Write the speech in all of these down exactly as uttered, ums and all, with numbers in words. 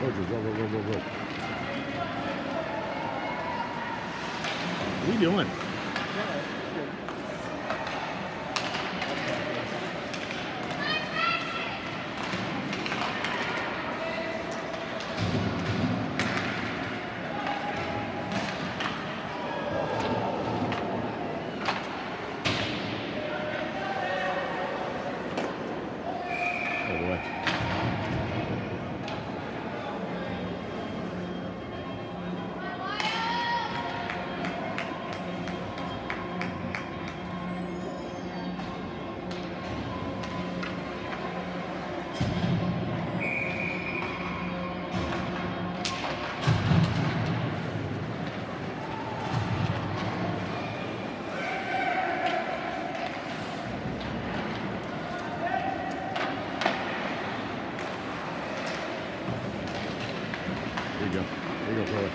Poachers, go, go, go, go, go. What are you doing? Oh boy. There you go. There you go, Chloe.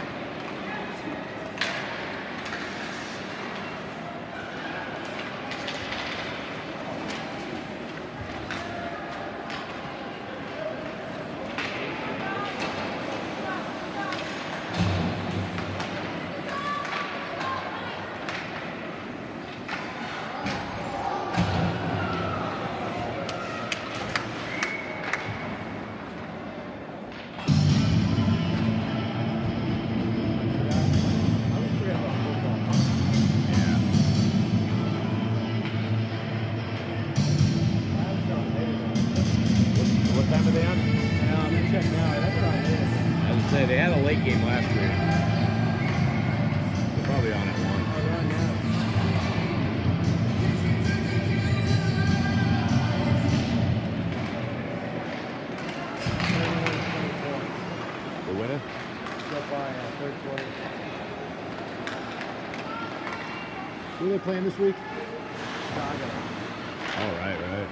What time are they on? Yeah, I'm gonna check now. That's what I did. I would say they had a late game last year. They're probably on at one. Oh, they're on now. They're winning? So far, yeah, third quarter. Who are they playing this week? Chicago. All right, right.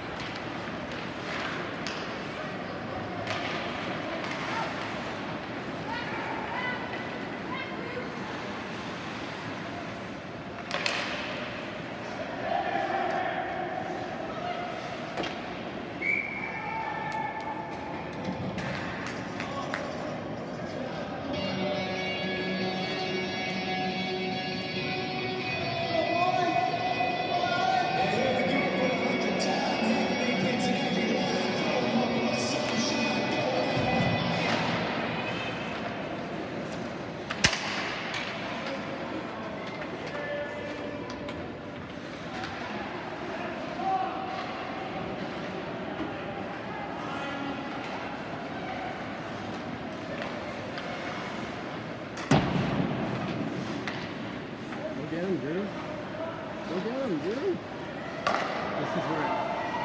Go get him, Drew. Go get him, Drew. This is where.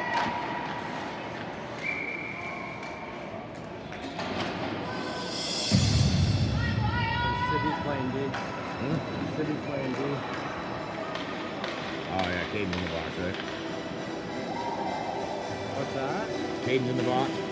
City's playing D. Hmm? City's playing D. Oh, yeah, Caden's in the box, right? What's that? Caden's in the box.